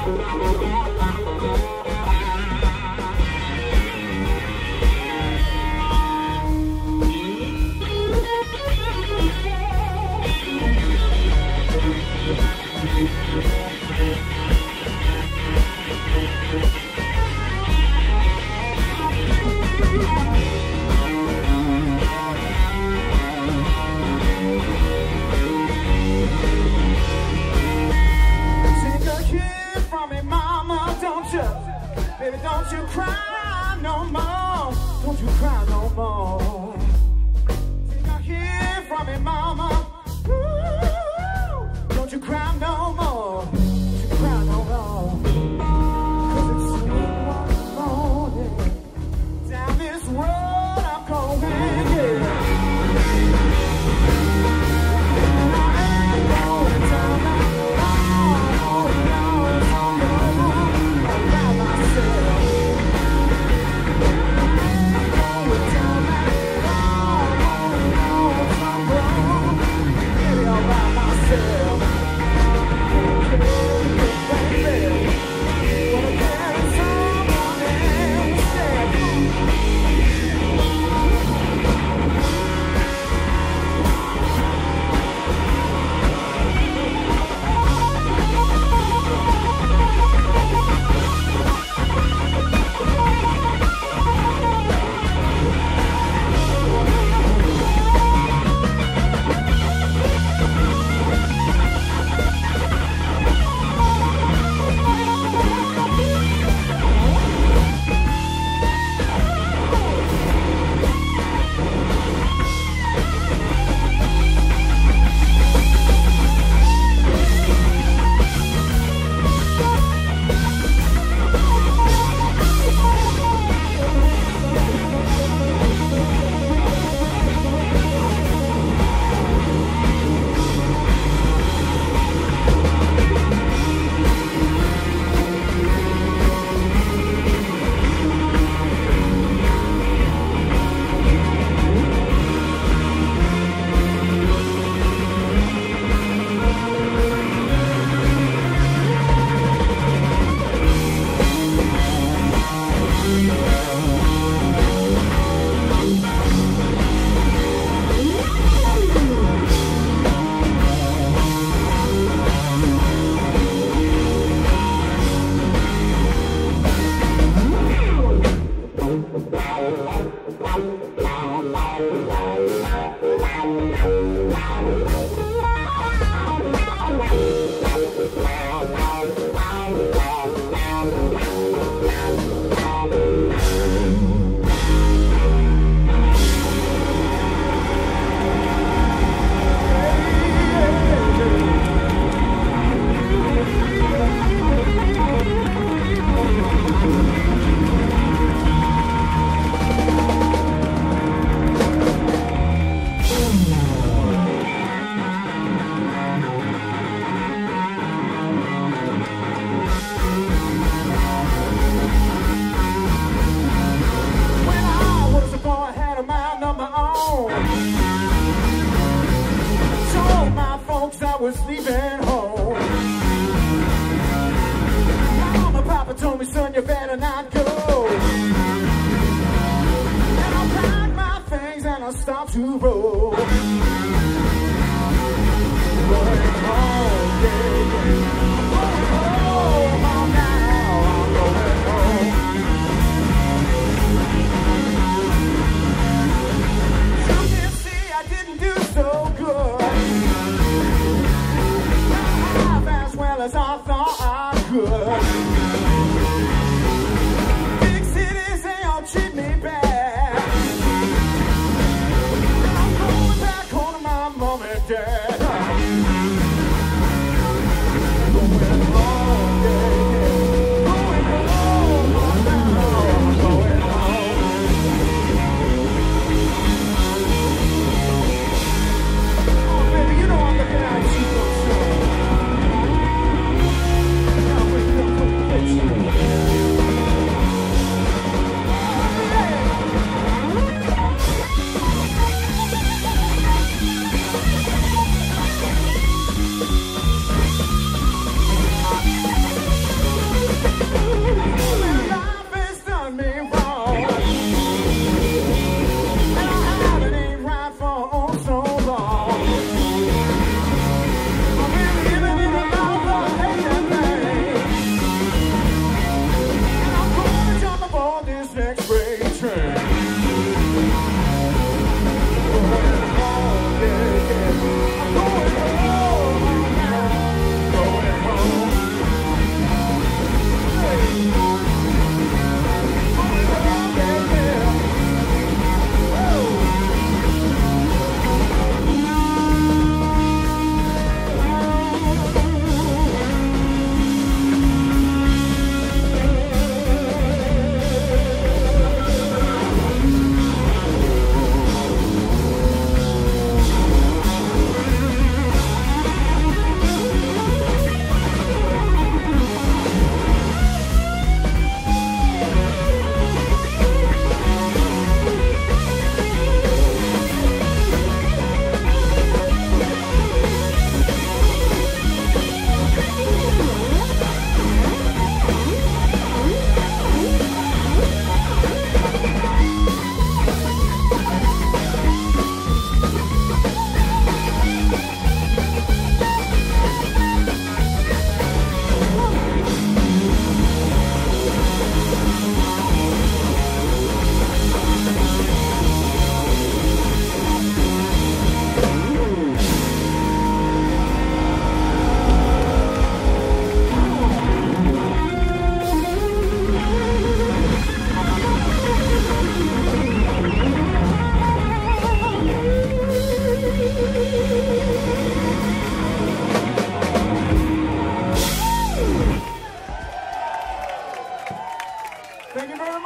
Baby, don't you cry no more. Don't you cry no more. Take a hit from me, mama. Ooh, don't you cry no more. Don't you cry no more. 'Cause it's sweet one morning. Down this road I'm going, yeah. I was leaving home. Mama, Papa told me, son, you better not go. And I packed my things and I stopped to roll. Going home, yeah, yeah. I'm going home now. I'm going home. Some can see I didn't do so good. As I thought I could. Big cities, they all treat me bad. I'm going back home to my mom and dad. Going home, yeah, yeah. Going home now. I'm going home. Oh, baby, you know I'm looking at you so soon. Thank you.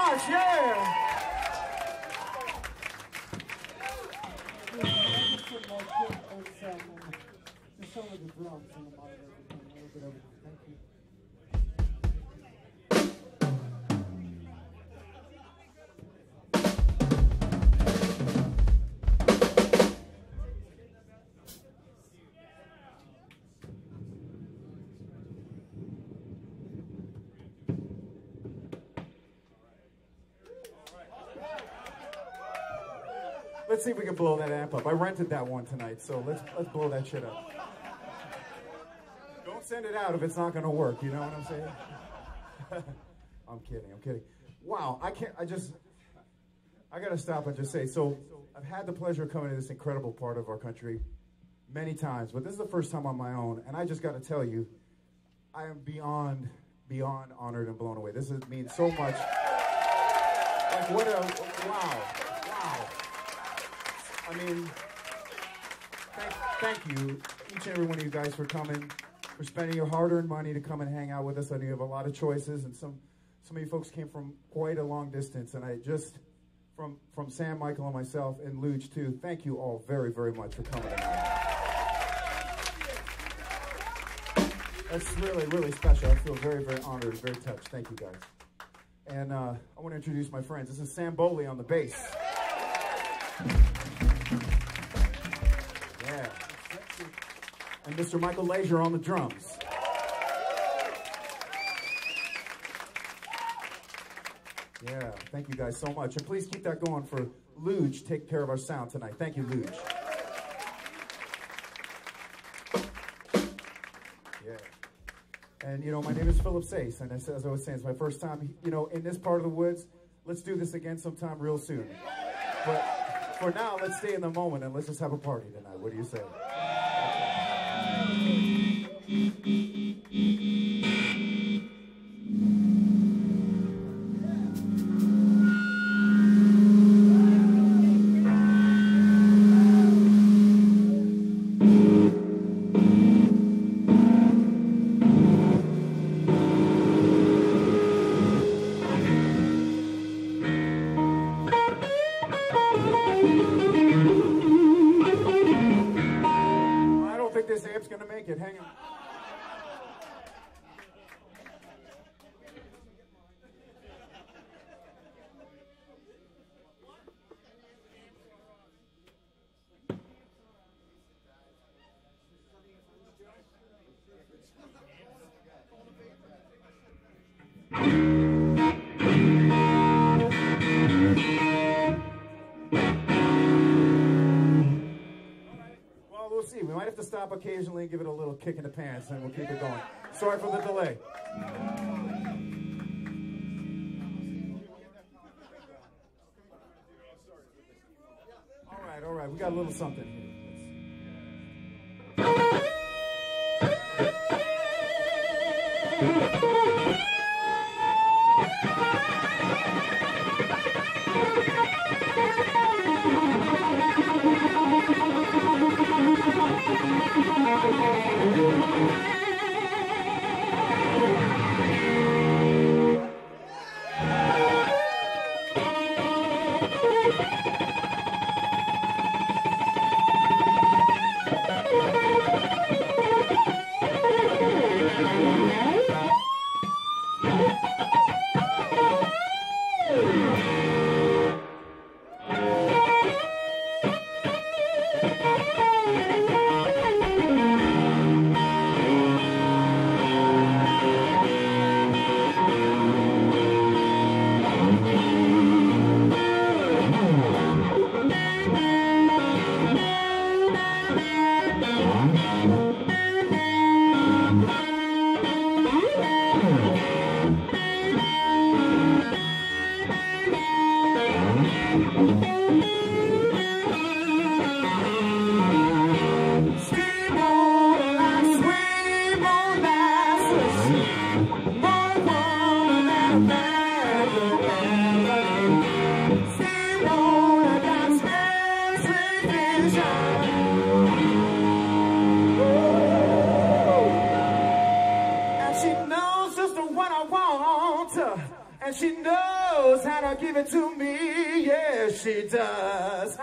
much, yeah. Just some of the drums and the monitor, a little bit of everything. Thank you. Let's see if we can blow that amp up. I rented that one tonight, so let's blow that shit up. Don't send it out if it's not going to work, you know what I'm saying? I'm kidding. Wow, I got to stop and just say, so I've had the pleasure of coming to this incredible part of our country many times, but this is the first time on my own, and I just got to tell you, I am beyond honored and blown away. This means so much. Like, what a, wow. I mean, thank you, each and every one of you guys, for coming, for spending your hard-earned money to come and hang out with us. I know you have a lot of choices, and some of you folks came from quite a long distance, and I just, from Sam, Michael, and myself, and Luge, too, thank you all very, very much for coming tonight. That's really, really special. I feel very, very honored and very touched. Thank you, guys. And I want to introduce my friends. This is Sam Boley on the bass. Yeah. And Mr. Michael Leisure on the drums. Yeah, thank you guys so much. And please keep that going for Luge. Take care of our sound tonight. Thank you, Luge. Yeah. And, you know, my name is Philip Sace, and as I was saying, it's my first time, you know, in this part of the woods. Let's do this again sometime real soon. But for now, let's stay in the moment, and let's just have a party tonight. What do you say? Hang on. We might have to stop occasionally and give it a little kick in the pants, and we'll keep it going. Sorry for the delay. All right. We got a little something here. And she knows how to give it to me. Yeah, she does.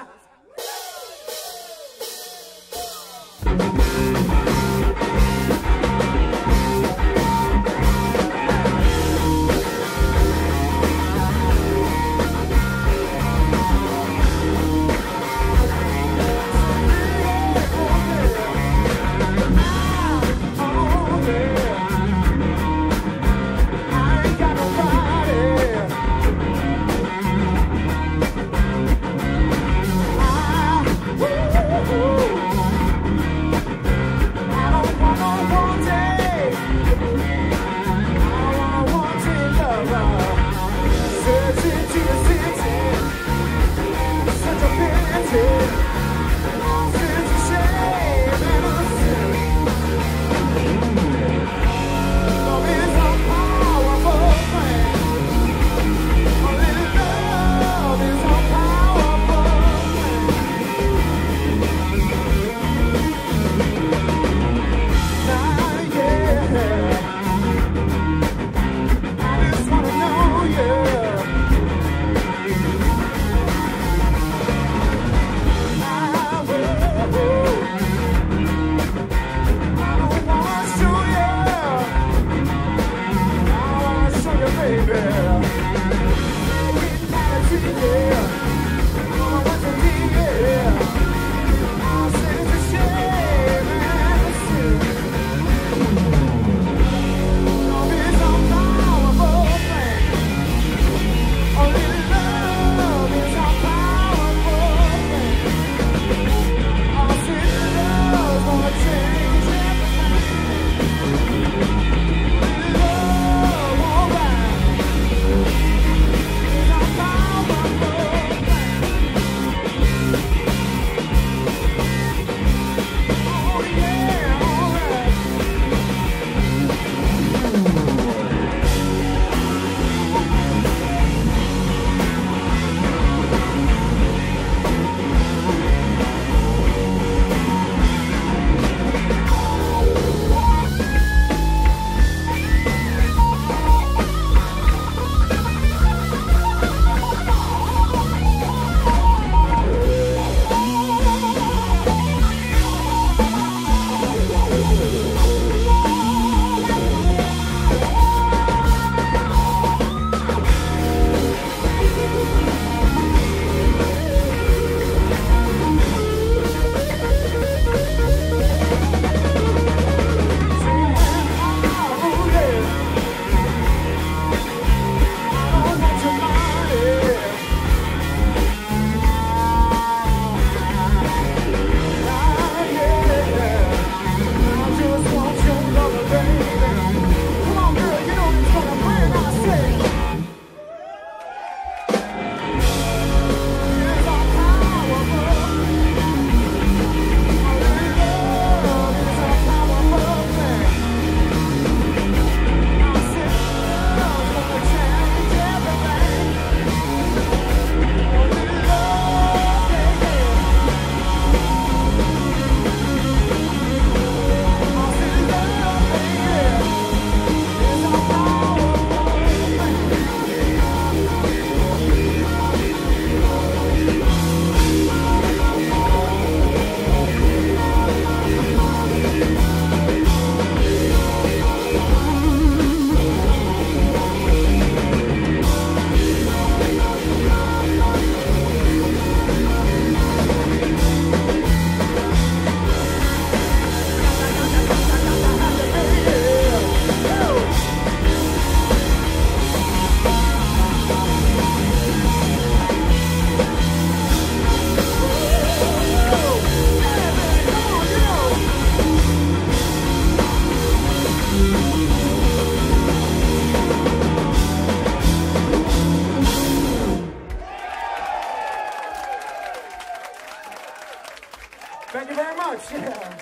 Thank you very much. Yeah.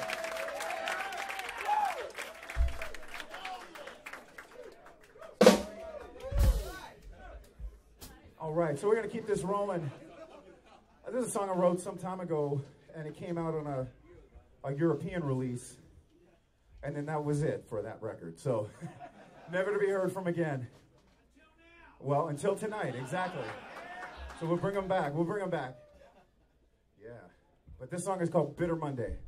All right, so we're going to keep this rolling. This is a song I wrote some time ago, and it came out on a European release, and then that was it for that record. So, never to be heard from again. Well, until tonight, exactly. So we'll bring them back. We'll bring them back. Yeah. But this song is called Bitter Monday.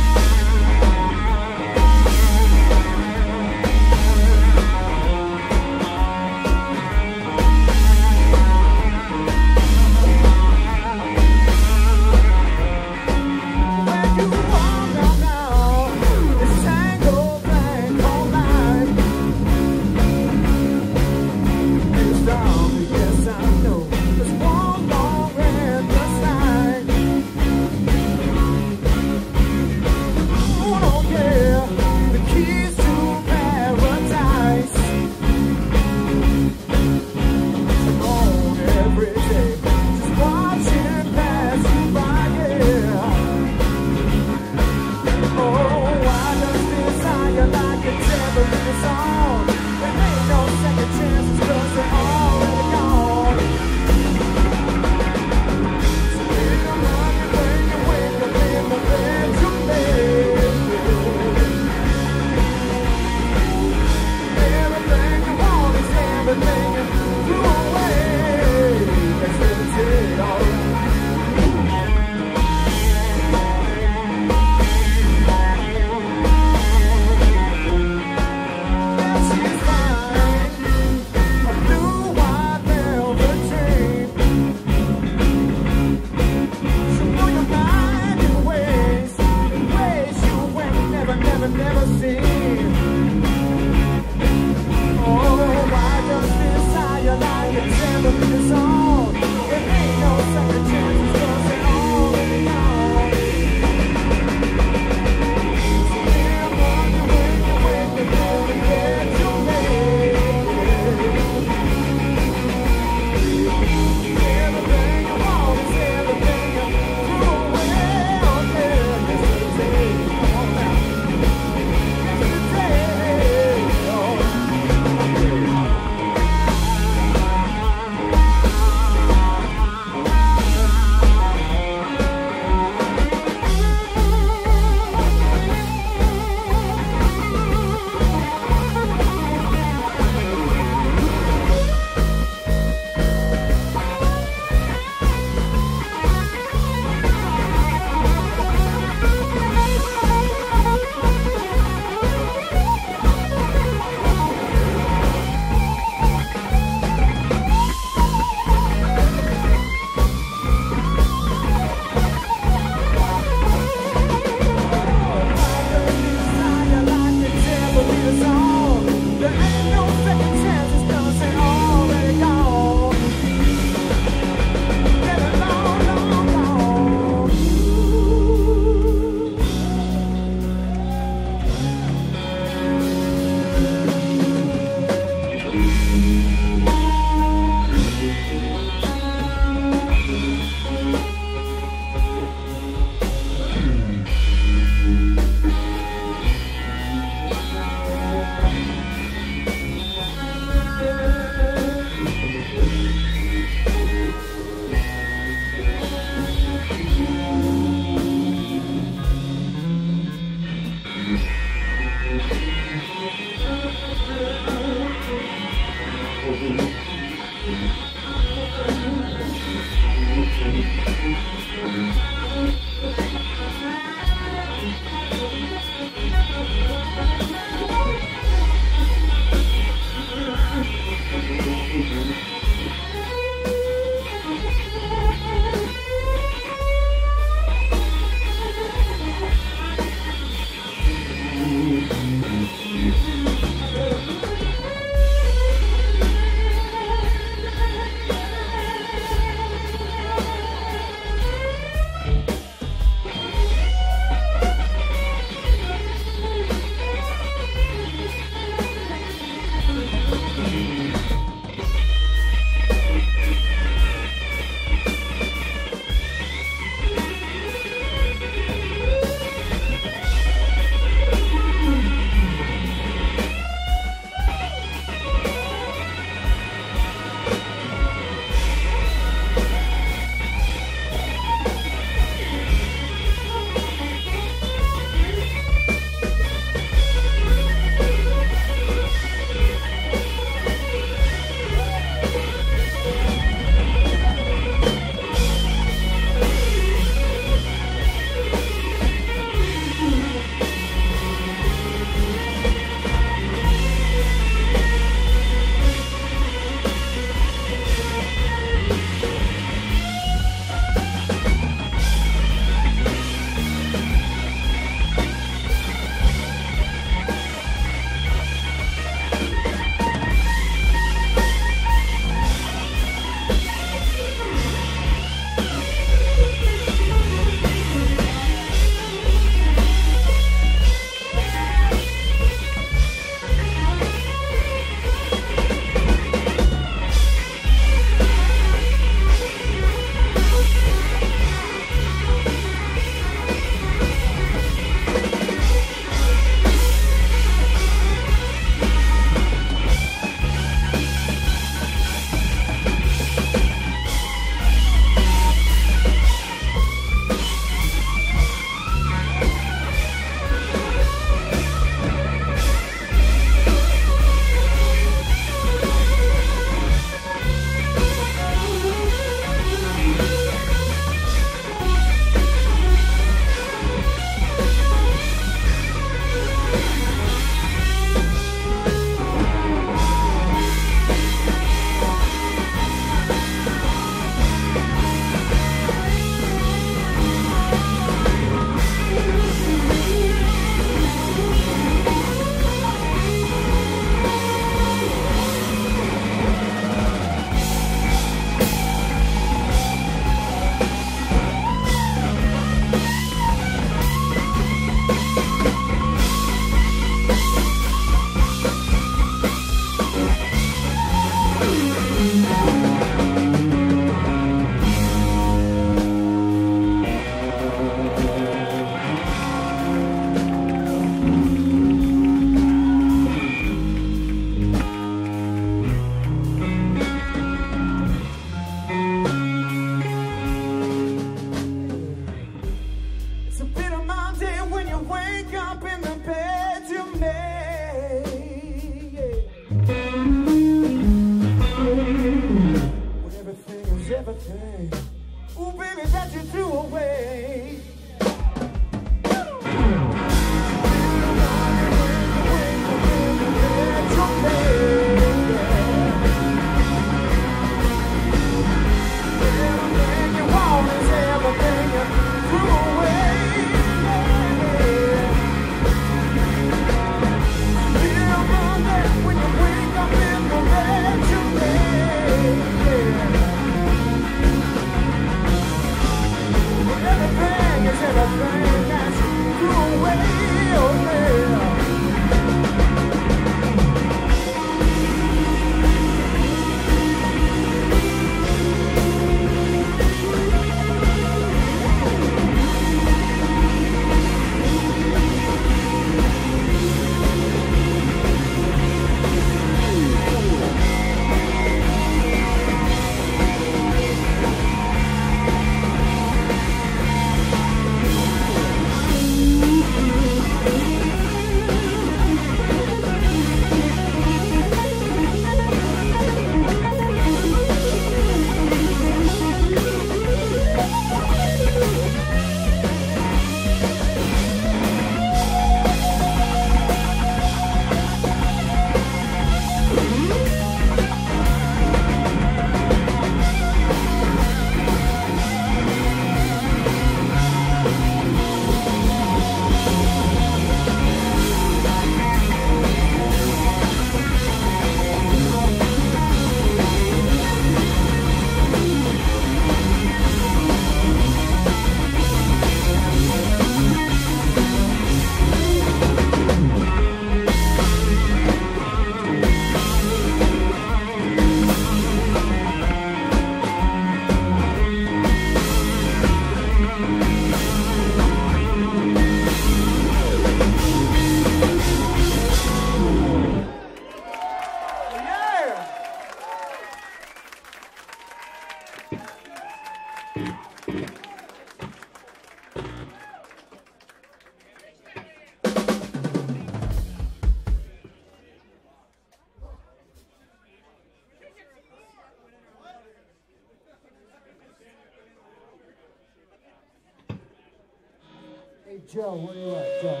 Joe, where you at, Joe?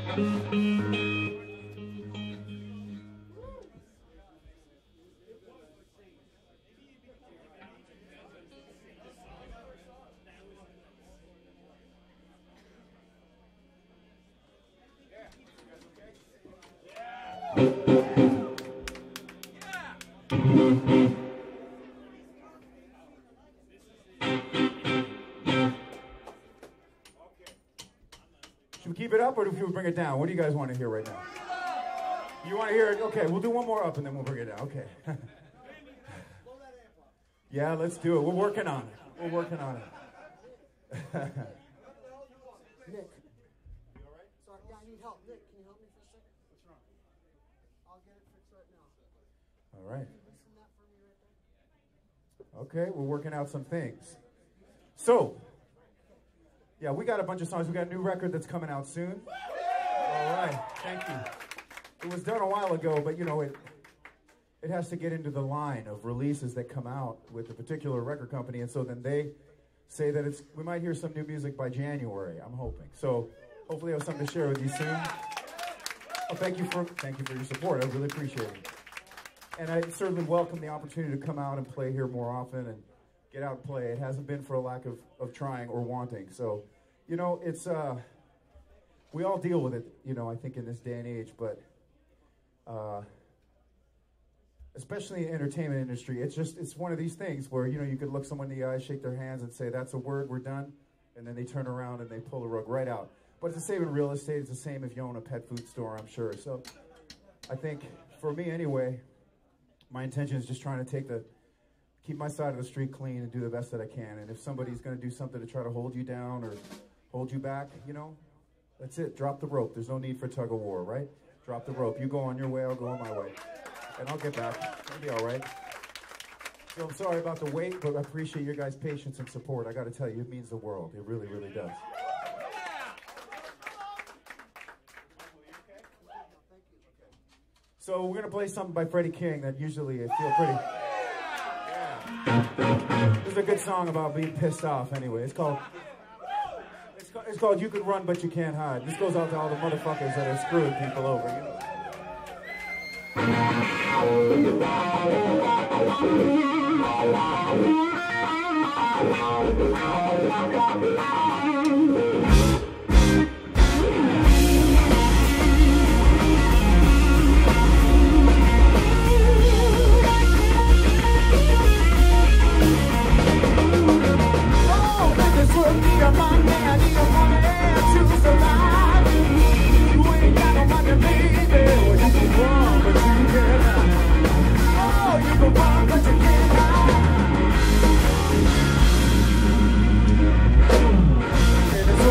Should we keep it up or do we bring it down? What do you guys want to hear right now? You want to hear it? Okay, we'll do one more up and then we'll bring it down. Okay. Yeah, let's do it. We're working on it. We're working on it. Nick. You all right? Sorry, yeah, I need help. Nick, can you help me for a second? What's wrong? I'll get it fixed right now. All right. Can you listen that for me right there? Okay, we're working out some things. So, yeah, we got a bunch of songs. We got a new record that's coming out soon. All right, thank you. It was done a while ago, but you know, it has to get into the line of releases that come out with a particular record company, and so then they say that we might hear some new music by January, I'm hoping. So hopefully I have something to share with you soon. Well, thank you for your support. I really appreciate it. And I certainly welcome the opportunity to come out and play here more often and get out and play. It hasn't been for a lack of trying or wanting. So, you know, it's, we all deal with it, you know, I think in this day and age, but especially in the entertainment industry, it's one of these things where, you know, you could look someone in the eye, shake their hands and say, that's a word, we're done. And then they turn around and they pull the rug right out. But it's the same in real estate. It's the same if you own a pet food store, I'm sure. So I think for me anyway, my intention is just trying to keep my side of the street clean and do the best that I can. And if somebody's going to do something to try to hold you down or hold you back, you know, that's it. Drop the rope. There's no need for tug of war, right? Drop the rope. You go on your way, I'll go on my way. And I'll get back. It'll be all right. So I'm sorry about the wait, but I appreciate your guys' patience and support. I got to tell you, it means the world. It really, really does. So we're going to play something by Freddie King that usually I feel pretty... Yeah. This is a good song about being pissed off anyway. It's called You Could Run But You Can't Hide. This goes out to all the motherfuckers that are screwing people over, you know? There's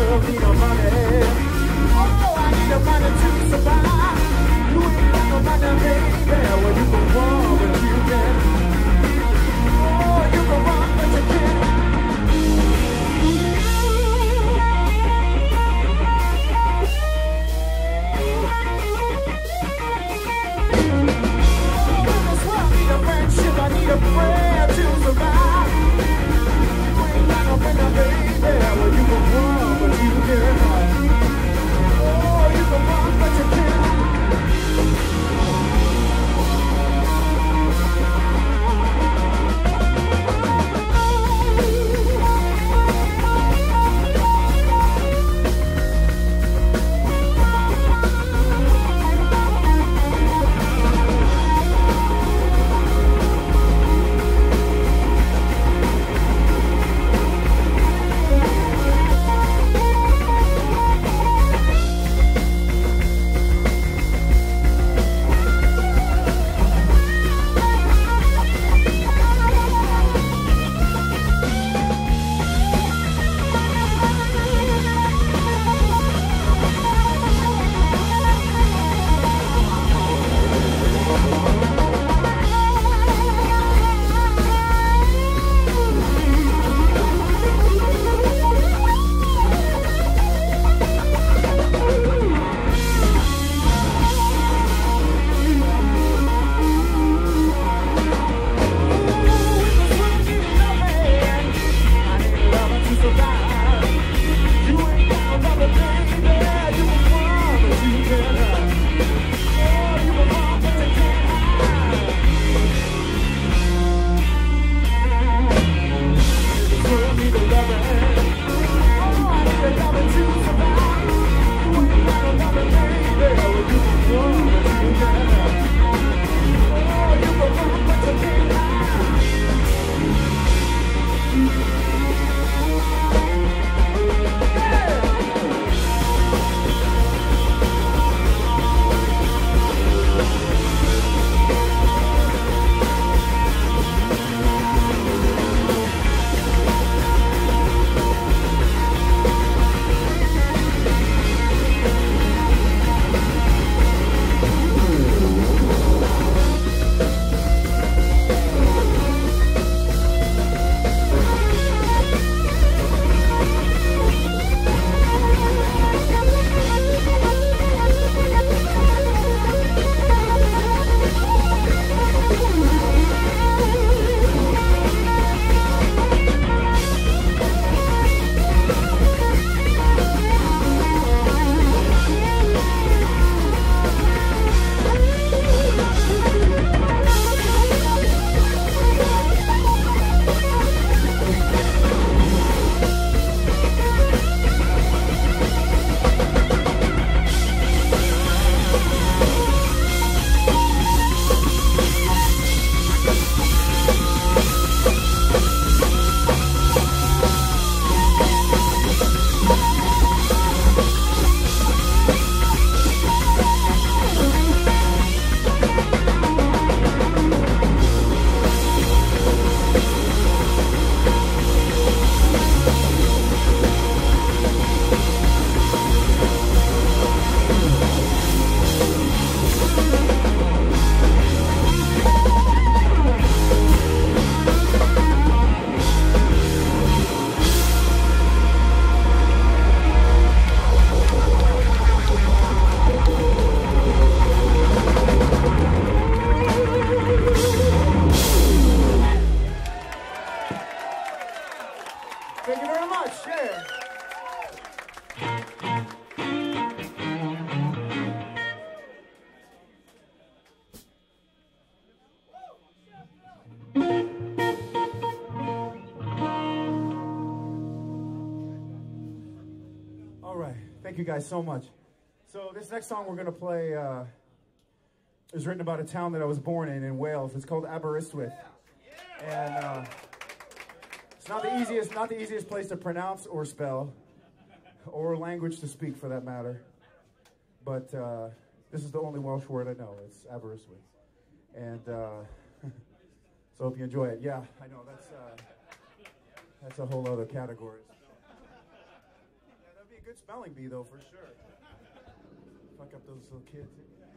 you guys so much. So this next song we're going to play is written about a town that I was born in Wales. It's called Aberystwyth. And it's not the easiest place to pronounce or spell, or language to speak for that matter. But this is the only Welsh word I know. It's Aberystwyth. And so I hope you enjoy it. Yeah, I know, that's a whole other category. Yeah, that'd be a good spelling bee, though, for sure. Fuck up those little kids.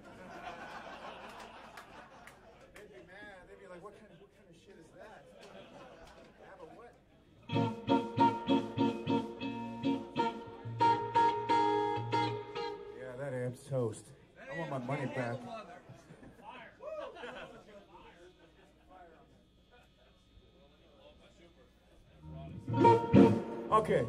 They'd be mad. They'd be like, what kind of shit is that? Yeah, that amp's toast. I want my money back. Okay.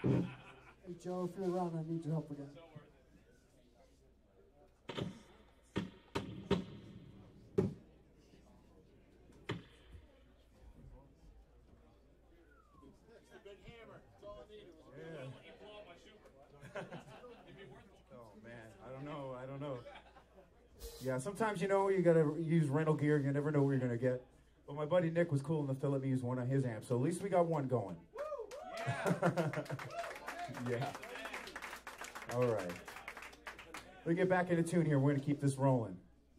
Hey, Joe, if you're around, I need your help again. I don't know. Yeah, sometimes, you know, you gotta use rental gear. You never know what you're gonna get. But my buddy Nick was cool enough to let me use one of his amps, so at least we got one going. Yeah. All right. We get back into tune here. We're gonna keep this rolling.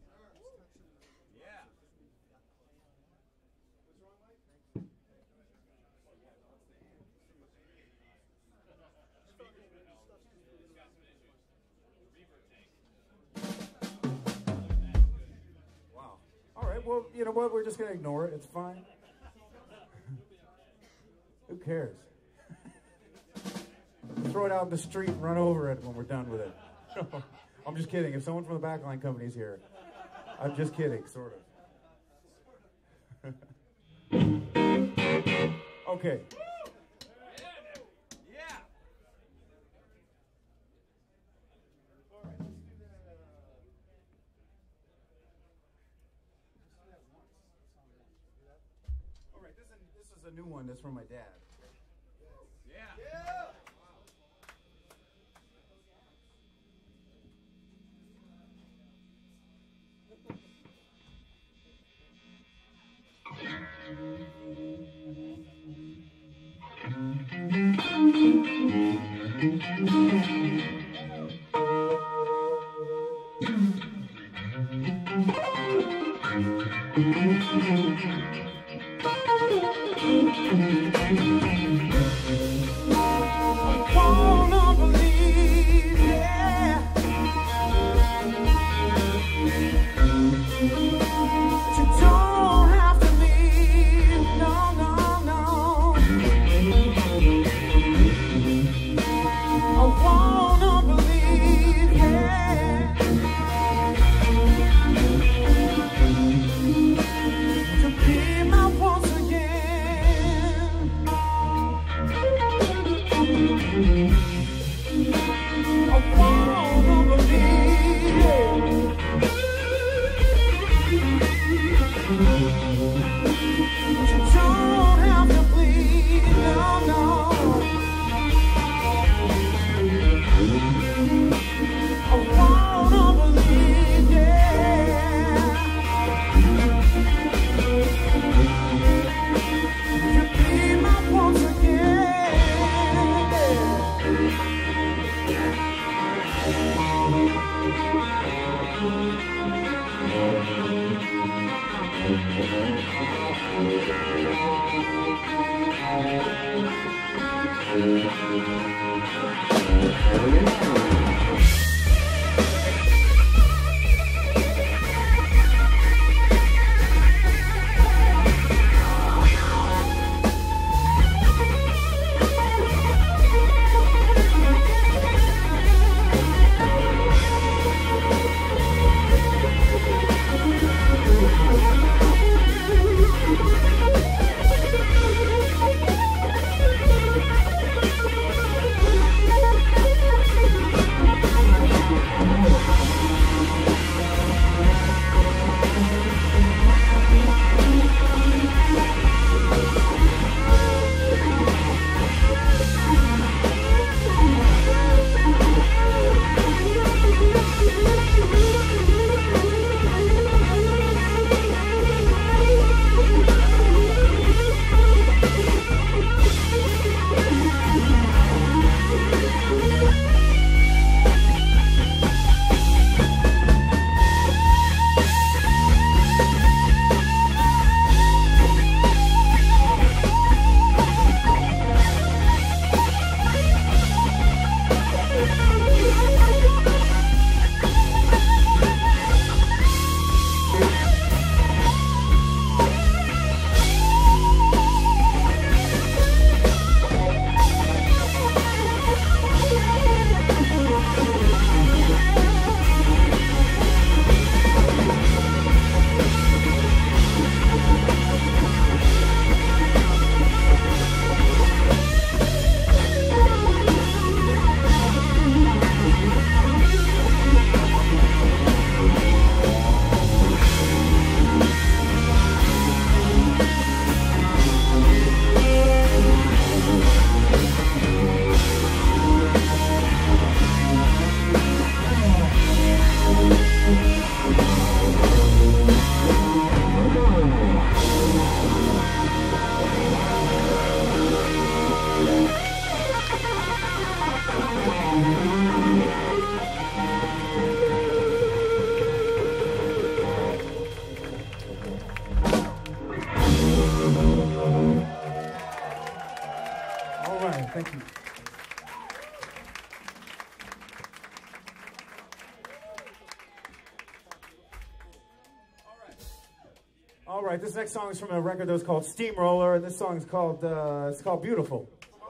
Well, you know what? We're just going to ignore it. It's fine. Who cares? Throw it out in the street and run over it when we're done with it. I'm just kidding. If someone from the Backline Company's here, I'm just kidding, sort of. Okay. A new one that's from my dad. Yeah. Thank you. All right, this next song is from a record that was called Steamroller, and this song is called Beautiful.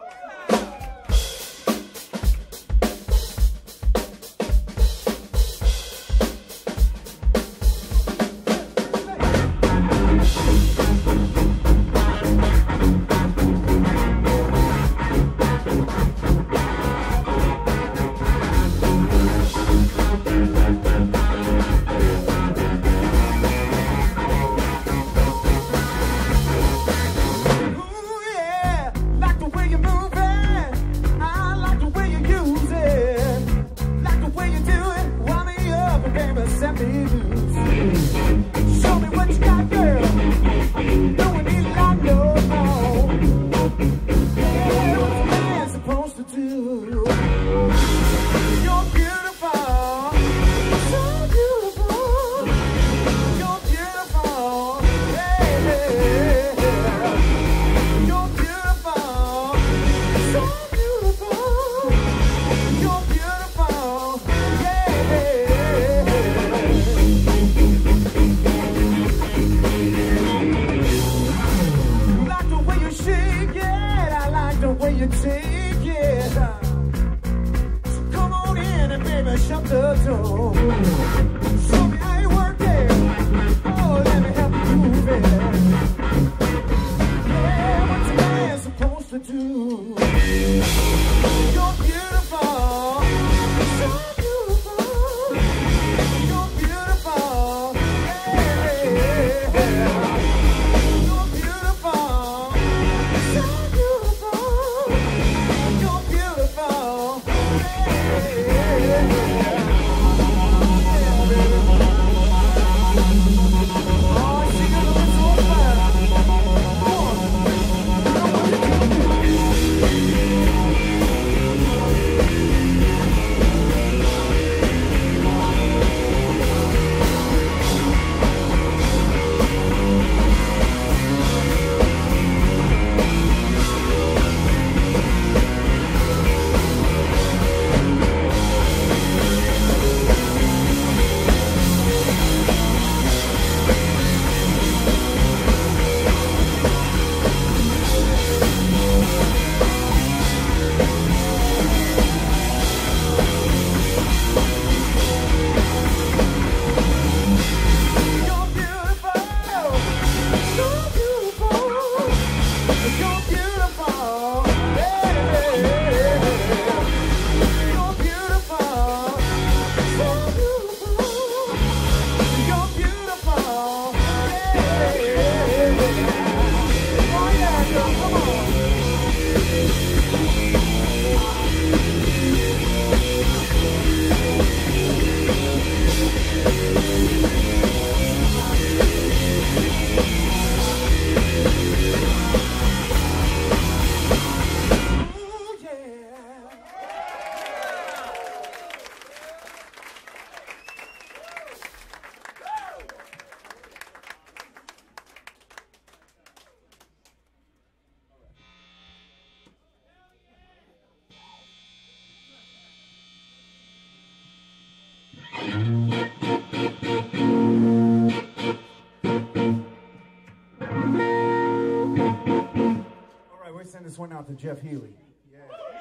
This one out to Jeff Healey. Yeah.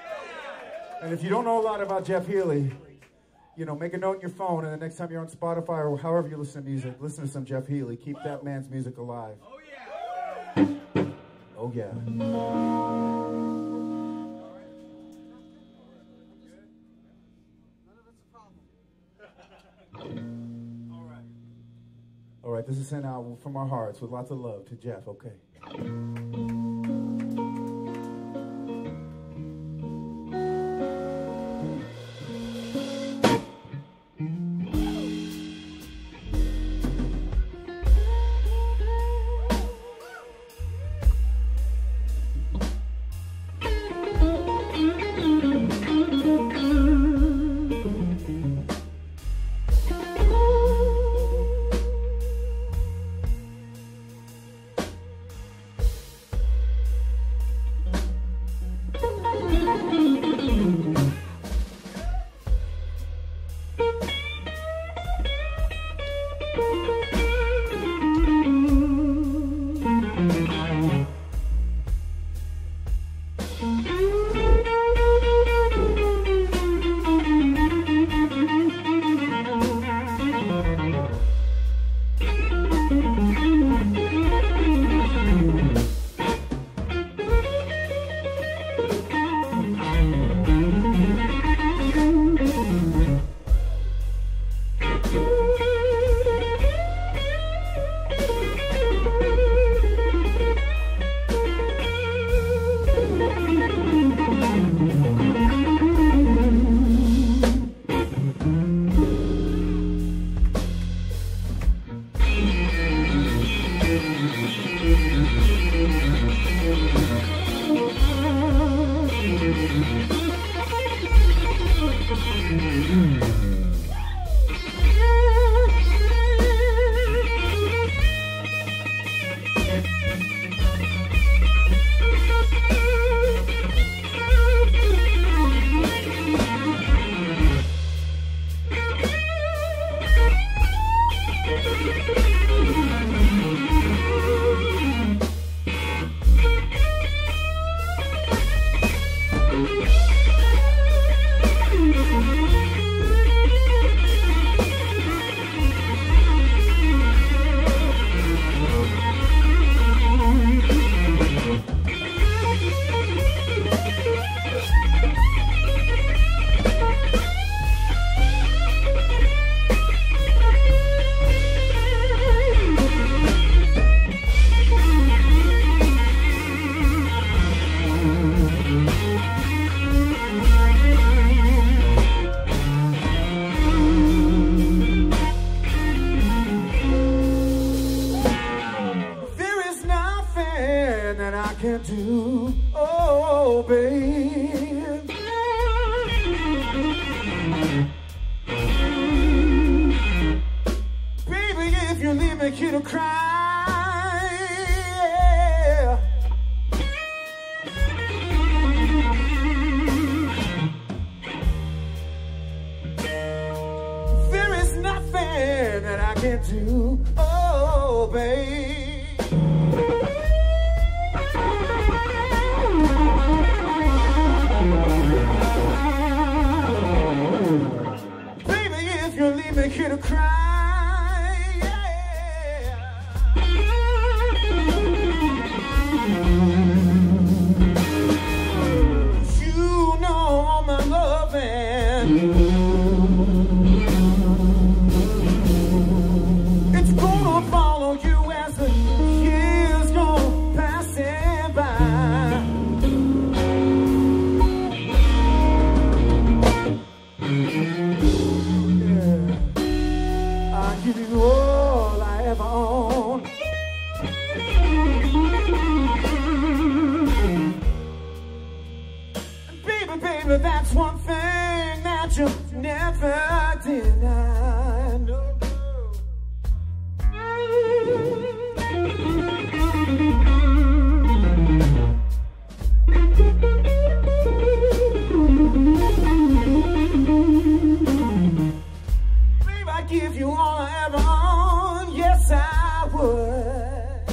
And if you don't know a lot about Jeff Healey, you know, make a note in your phone, and the next time you're on Spotify or however you listen to music, listen to some Jeff Healey. Keep that man's music alive. Oh yeah. Oh yeah. All right, this is sent out from our hearts with lots of love to Jeff, okay? Do, oh, babe. Baby, if you leave me here to cry, yeah. There is nothing that I can do, oh, babe. If you leave me here to cry, yeah. You know my loving, it's gonna follow you as the years go passing by. Give you all I ever own. Baby, baby, that's one thing that you never deny. No. Give you all I ever own, yes I would.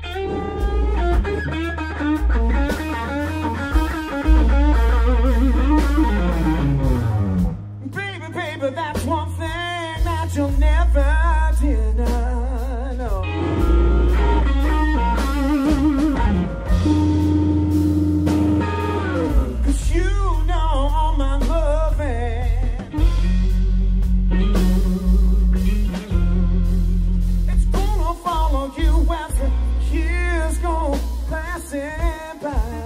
Baby, baby, that's one thing that you'll never deny, no. Cause you know all my loving, you as the years go passing by.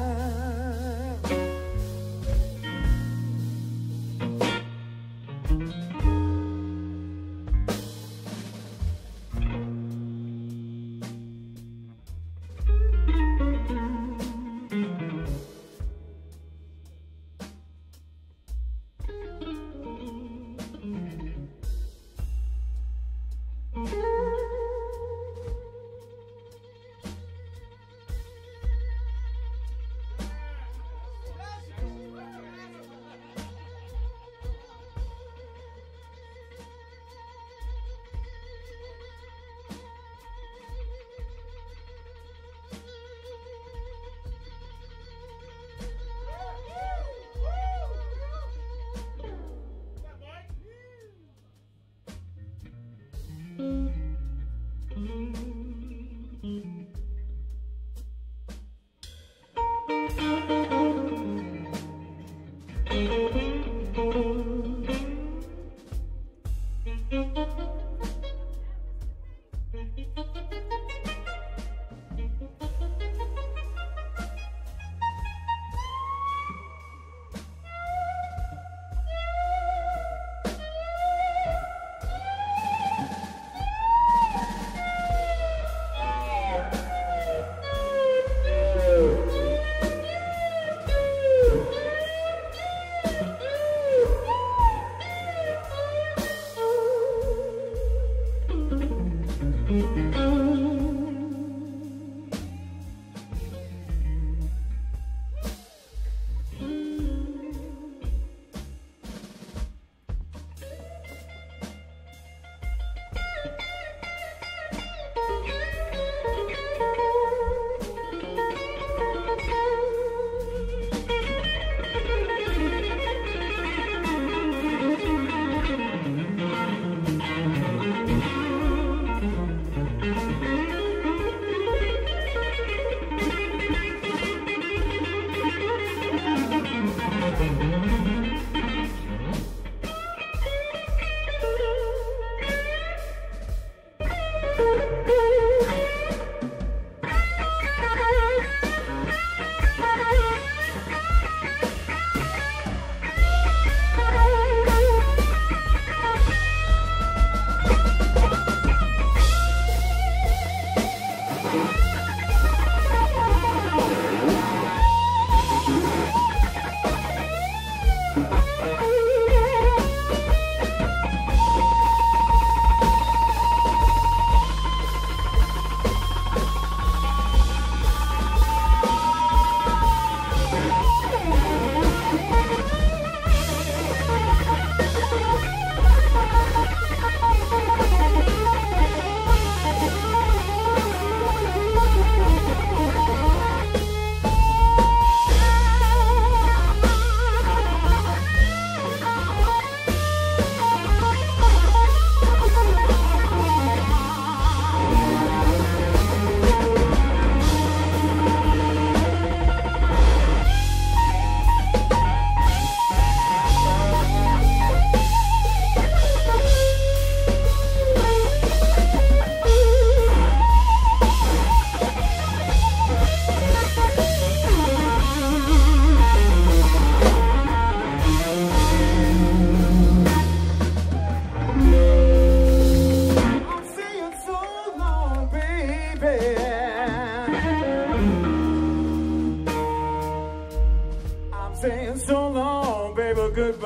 saying so long, baby,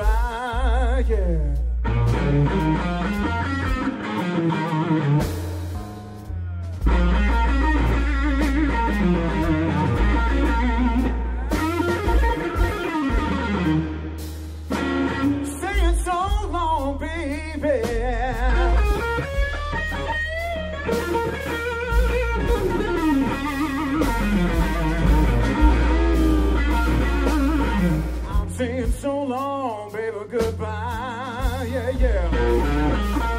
goodbye, yeah. Saying so long, baby. I'm saying so long, baby, goodbye, yeah, yeah.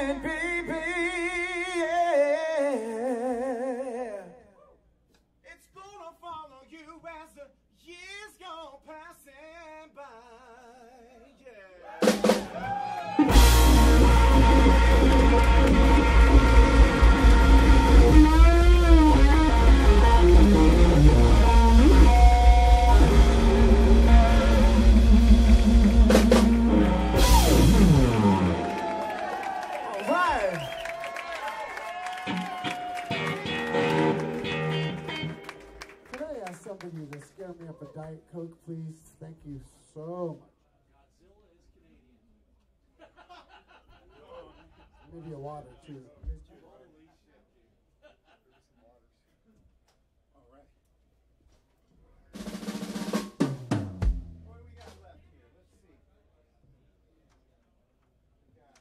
mind, baby. Yeah. It's gonna follow you as the years go passing by. Somebody to scare me up a Diet Coke, please. Thank you so much. Godzilla is Canadian. Maybe a water, too. All right. What do we got left here? Let's see. We got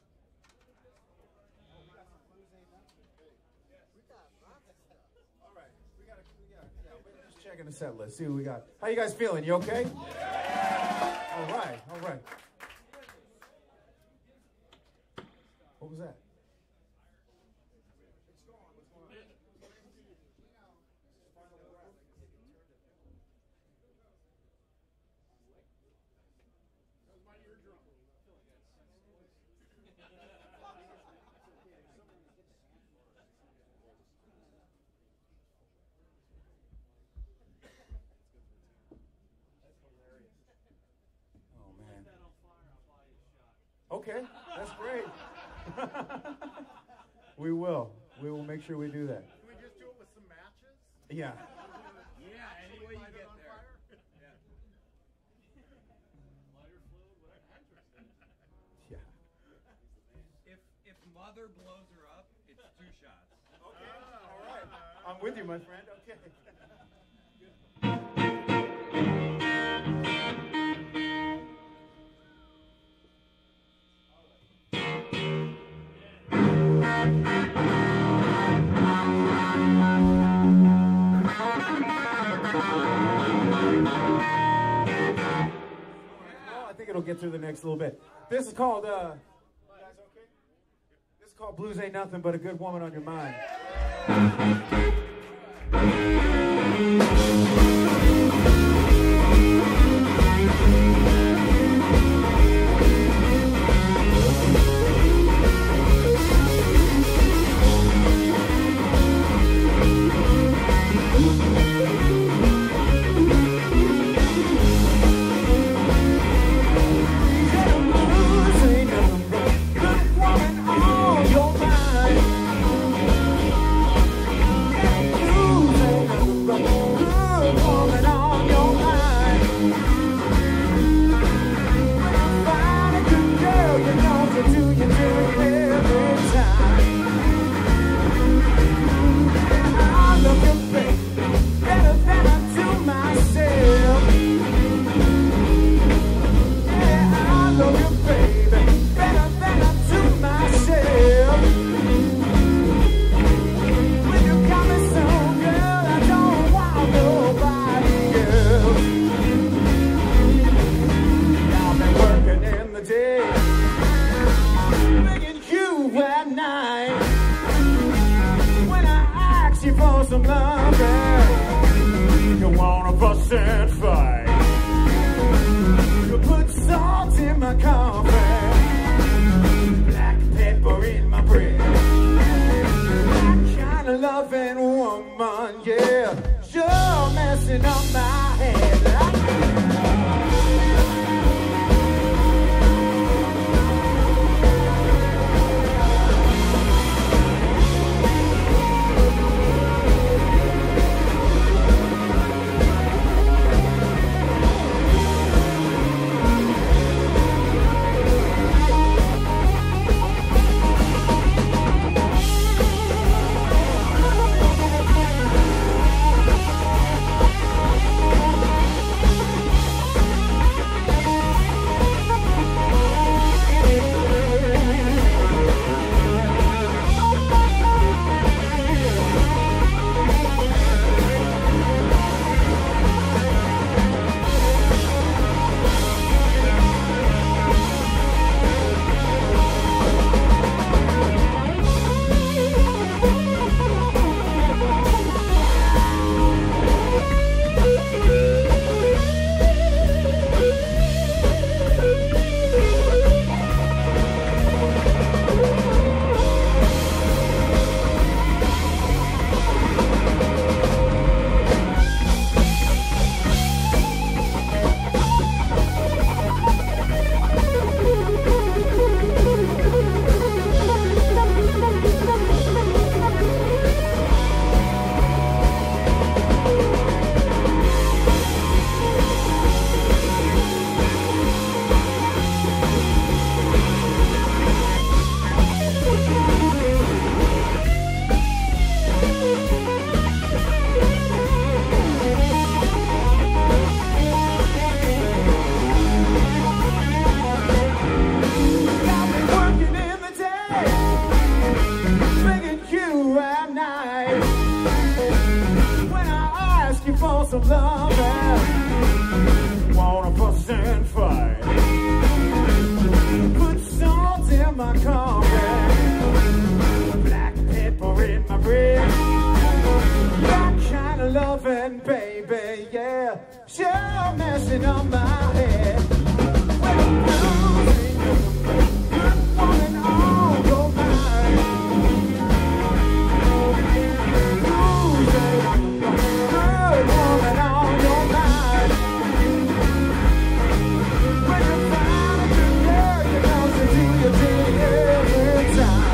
some blues ain't nothing. We got lots of stuff. All right. Just checking the set list. See what we got. How you guys feeling? You okay? Yeah. All right. All right. What was that? Okay, that's great. We will. We will make sure we do that. Can we just do it with some matches? Yeah. Yeah, any way you get there. Yeah. Lighter fluid, whatever. Yeah. If mother blows her up, it's 2 shots. Okay. All right. I'm with you, my friend. Okay. It'll get through the next little bit. This is called you guys okay? This is called Blues Ain't Nothing But a Good Woman on Your Mind. Some love, you wanna bust and fight. You put salt in my coffee, black pepper in my bread. That kind of loving woman, yeah, sure messing up my head. some loving. Wanna fuss and fight. Put salt in my coffee. Black pepper in my bread. That kind of loving, baby, yeah. Sure messing up my head. Well, losing good woman on your mind. Losing good woman on your mind. When you find a good girl, you know to do your thing every time.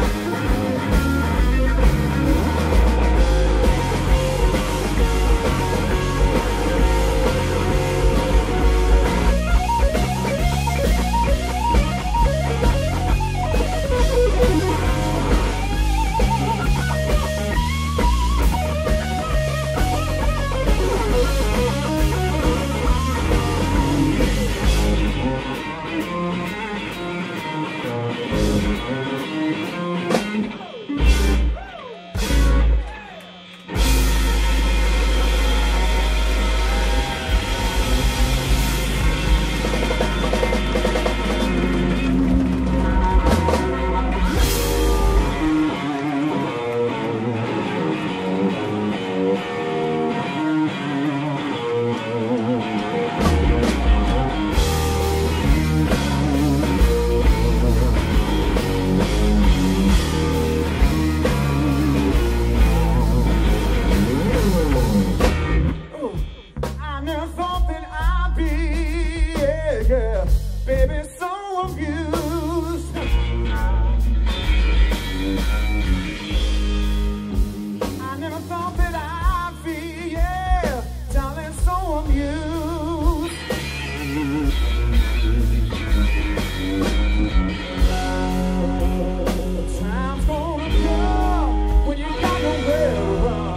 Baby, so amused. I never thought that I'd be, yeah, darling, so amused. The time's gonna come when you got nowhere to run.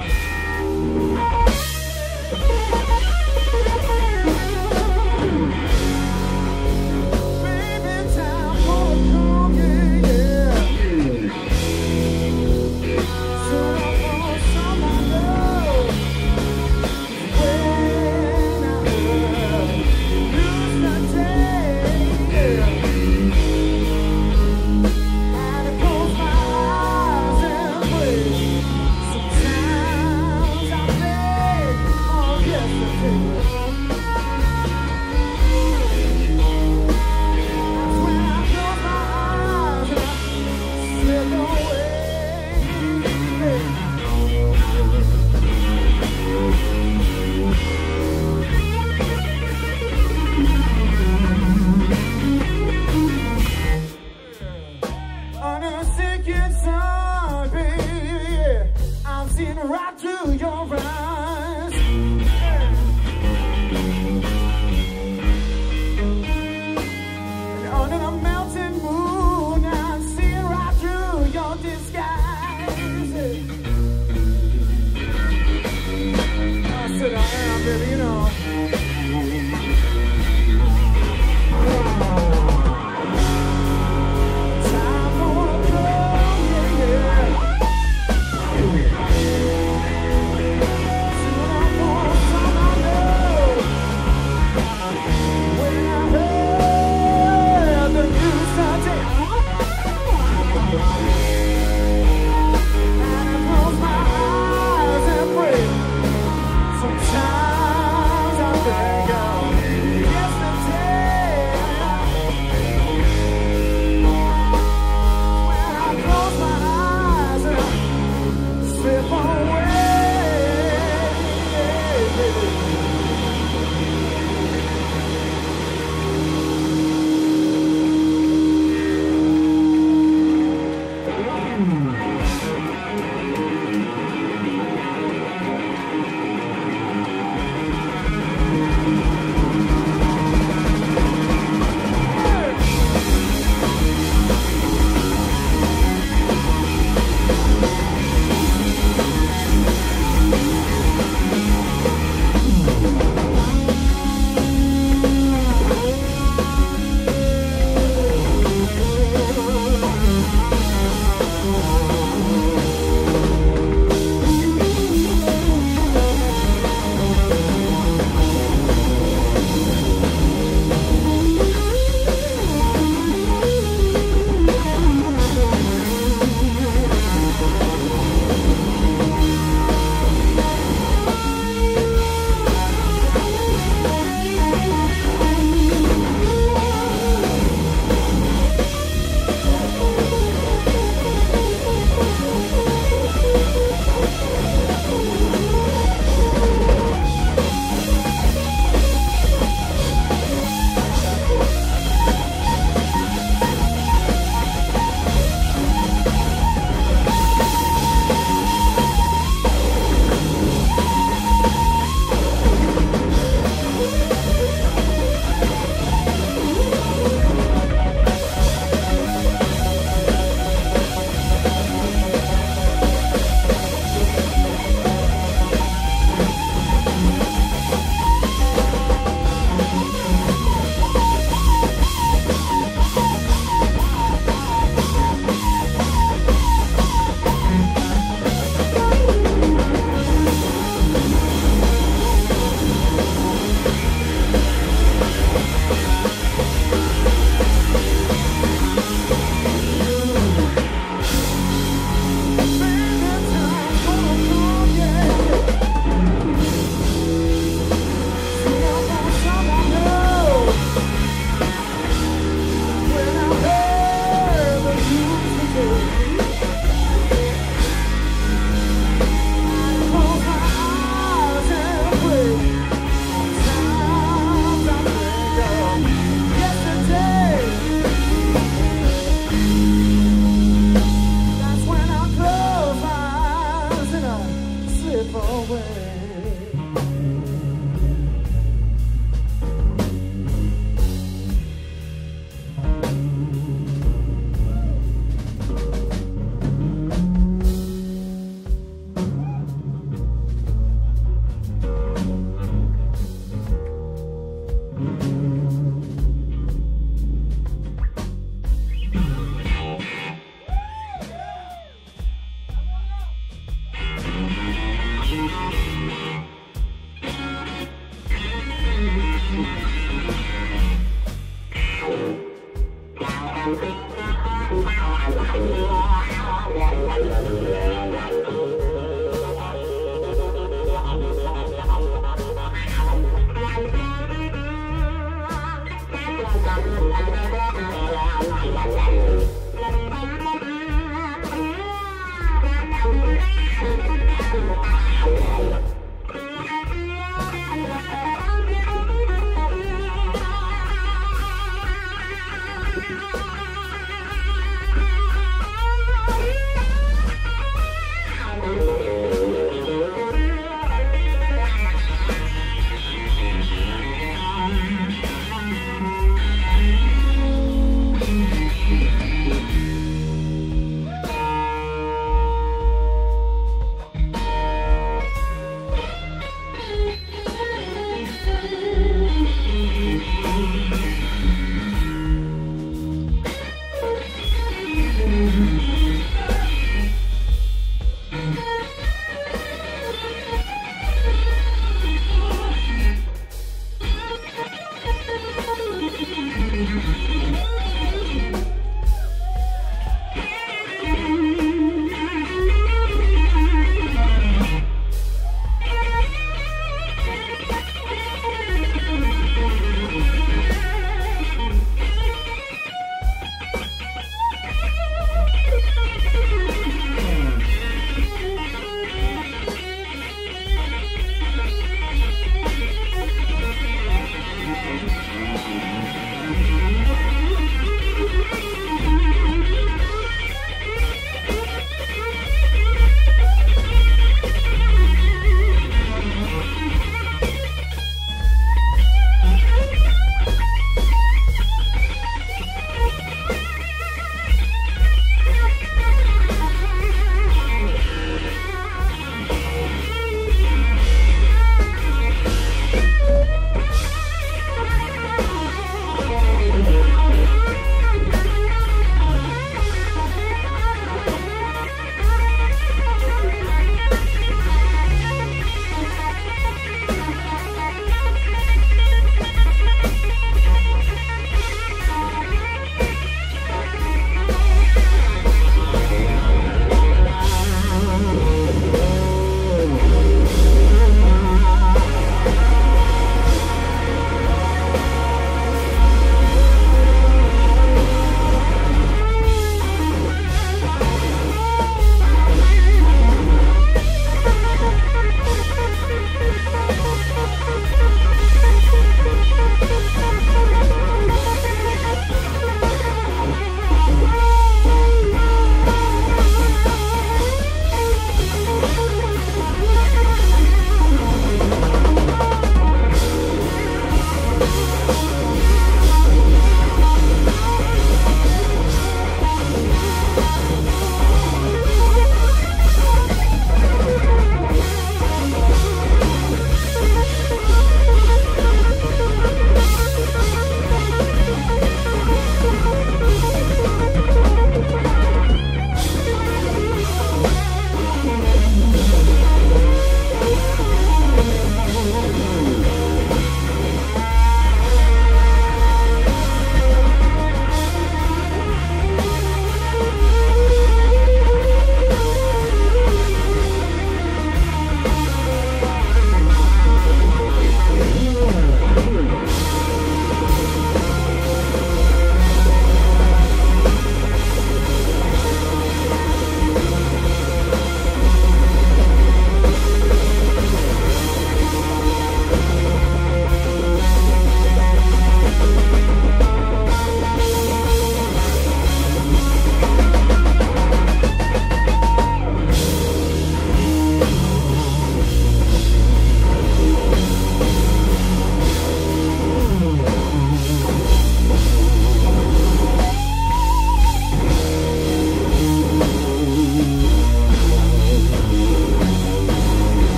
Right through your eyes. And under the mountain moon, I'm seeing right through your disguise. I said I am, baby, you know. Time gonna come, yeah.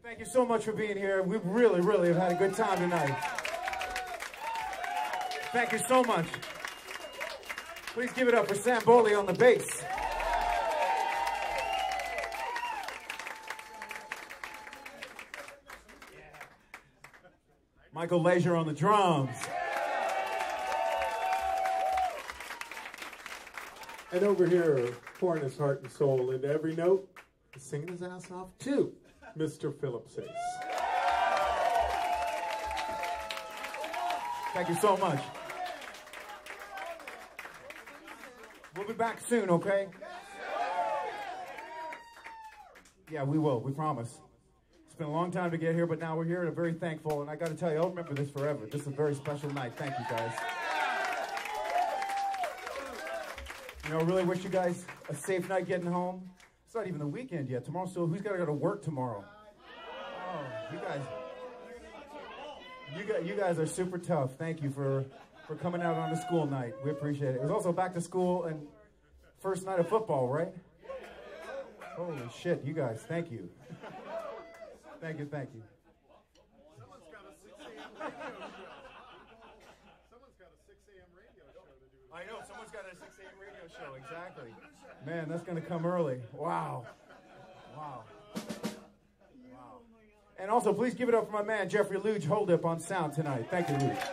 Thank you so much for being here. We really, really have had a good time tonight. Thank you so much. Please give it up for Sam Boley on the bass. Michael Leisure on the drums. And over here, pouring his heart and soul into every note, singing his ass off too, Mr. Philip Sace. Thank you so much. We'll be back soon, okay? Yeah, we will. We promise. It's been a long time to get here, but now we're here and I'm very thankful. And I got to tell you, I'll remember this forever. This is a very special night. Thank you, guys. You know, I really wish you guys a safe night getting home. It's not even the weekend yet. Tomorrow's still, who's got to go to work tomorrow? Oh, you guys are super tough. Thank you for coming out on a school night. We appreciate it. It was also back to school and first night of football, right? Holy shit, you guys, thank you. Thank you, thank you. Someone's got a 6 a.m. radio show. Someone's got a 6 a.m. radio show to do. I know, someone's got a 6 a.m. radio show, exactly. Man, that's going to come early. Wow. Wow. Wow. And also, please give it up for my man, Jeffrey Luge, hold up on sound tonight. Thank you, Luge.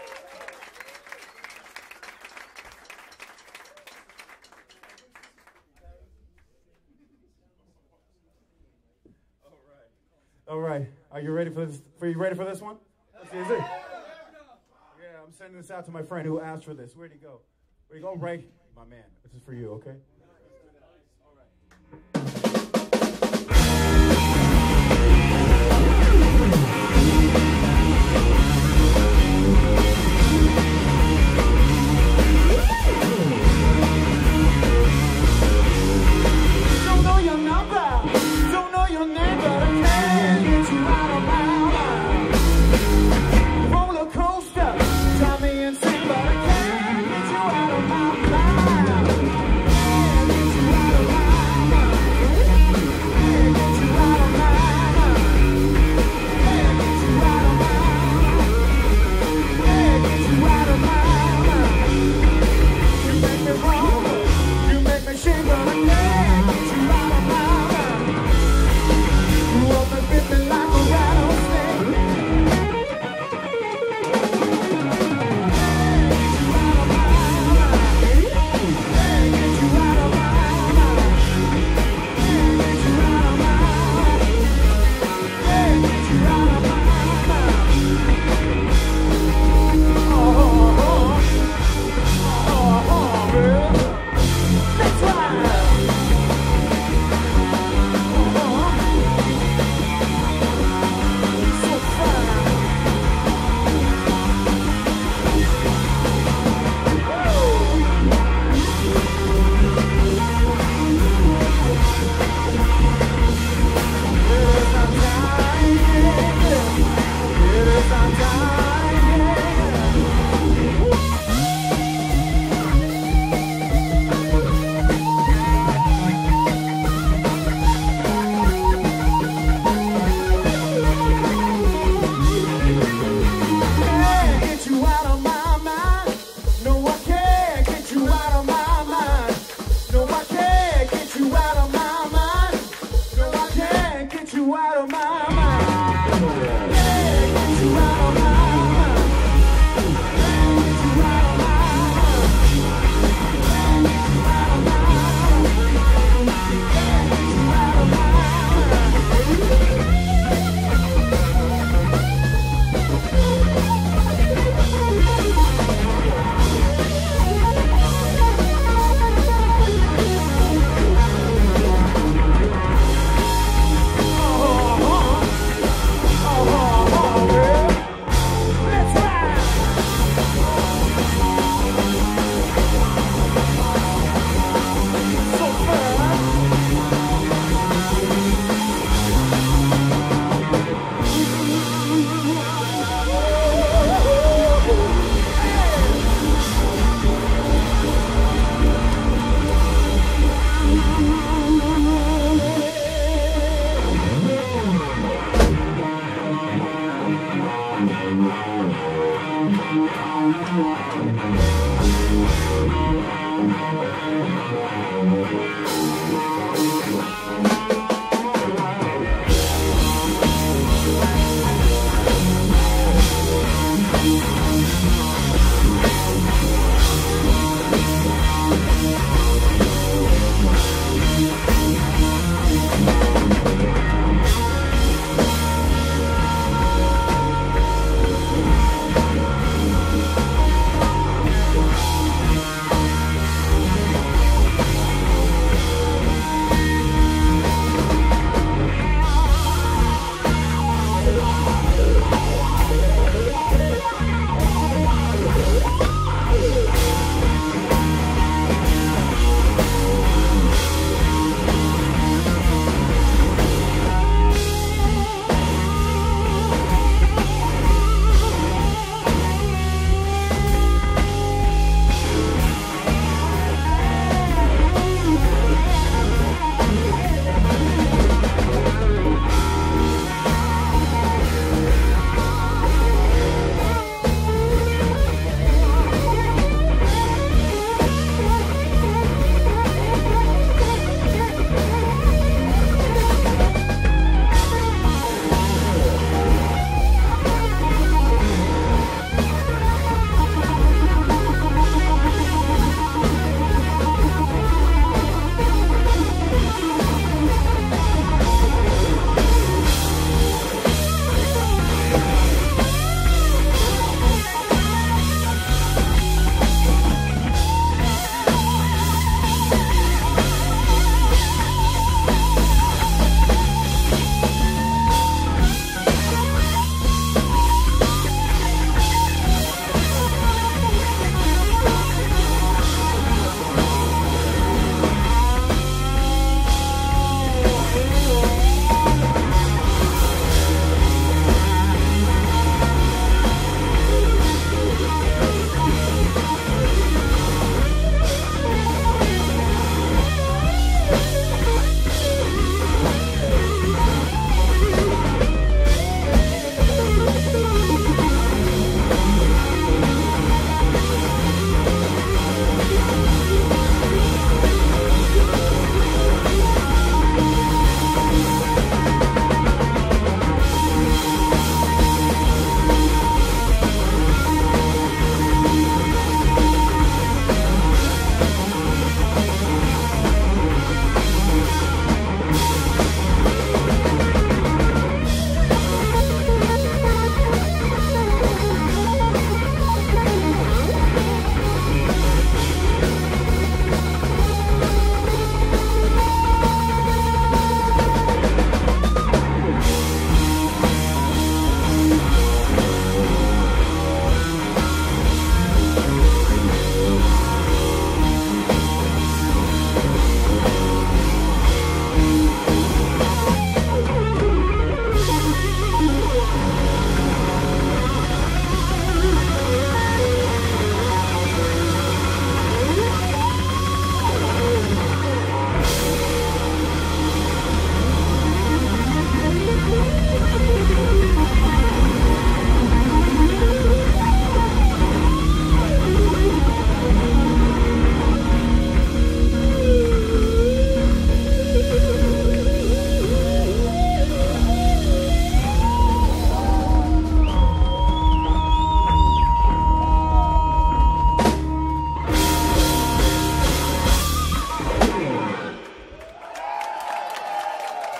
All right. Are you ready for this? Are you ready for this one? Let's see, is it? Yeah, I'm sending this out to my friend who asked for this. Where'd he go? Where'd he go? Right. My man. This is for you, okay? Don't know your number, don't know your name, but I can't get you out of my mind. Roller coaster, drive me insane, but I can't get you out of my mind.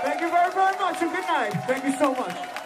Thank you very, very much, and good night. Thank you so much.